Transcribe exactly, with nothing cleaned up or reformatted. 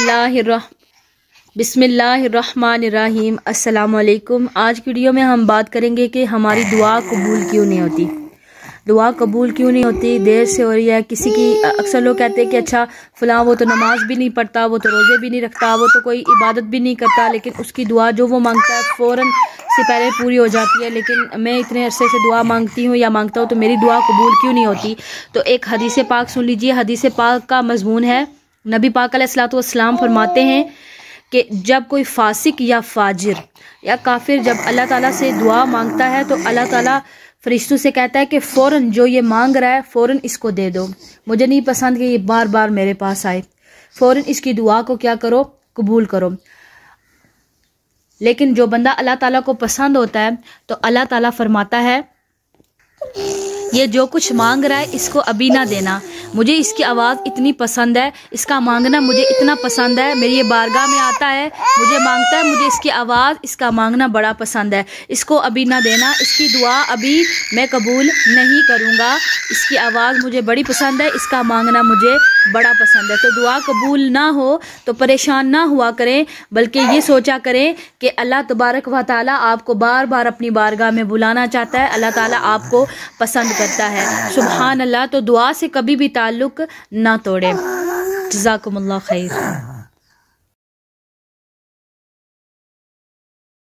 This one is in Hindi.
बिस्मिल्लाहिर्रह बिस्मिल्लाहिर्रहमानिर्रहीम। अस्सलाम वालेकुम। आज की वीडियो में हम बात करेंगे कि हमारी दुआ कबूल क्यों नहीं होती। दुआ कबूल क्यों नहीं होती, देर से हो रही है। किसी की अक्सर लोग कहते हैं कि अच्छा फ़लाँ वो तो नमाज भी नहीं पढ़ता, वो तो रोज़े भी नहीं रखता, वो तो कोई इबादत भी नहीं करता, लेकिन उसकी दुआ जो वो मांगता है फ़ौरन से पहले पूरी हो जाती है। लेकिन मैं इतने अरसे से दुआ मांगती हूँ या मांगता हूँ तो मेरी दुआ कबूल क्यों नहीं होती। तो एक हदीस पाक सुन लीजिए। हदीस पाक का मजमून है, नबी पाक अलैहिस्सलातु वस्सलाम फरमाते हैं कि जब कोई फासिक या फाजिर या काफिर जब अल्लाह ताला से दुआ मांगता है तो अल्लाह ताला फरिश्तों से कहता है कि फ़ौरन जो ये मांग रहा है फ़ौरन इसको दे दो। मुझे नहीं पसंद कि ये बार बार मेरे पास आए, फ़ौरन इसकी दुआ को क्या करो, कबूल करो। लेकिन जो बंदा अल्लाह ताला को पसंद होता है तो अल्लाह ताला फरमाता है ये जो कुछ मांग रहा है इसको अभी ना देना, मुझे इसकी आवाज़ इतनी पसंद है, इसका मांगना मुझे इतना पसंद है, मेरी ये बारगाह में आता है, मुझे मांगता है, मुझे इसकी आवाज़ इसका मांगना बड़ा पसंद है, इसको अभी ना देना, इसकी दुआ अभी मैं कबूल नहीं करूँगा, इसकी आवाज़ मुझे बड़ी पसंद है, इसका मांगना मुझे बड़ा पसंद है। तो दुआ कबूल ना हो तो परेशान ना हुआ करें, बल्कि ये सोचा करें कि अल्लाह तबारक व तआला आपको बार बार अपनी बारगाह में बुलाना चाहता है, अल्लाह ताला आपको पसंद करता है। सुभान अल्लाह। तो दुआ से कभी भी ताल्लुक ना तोड़े। जज़ाकुमुल्लाह खैर।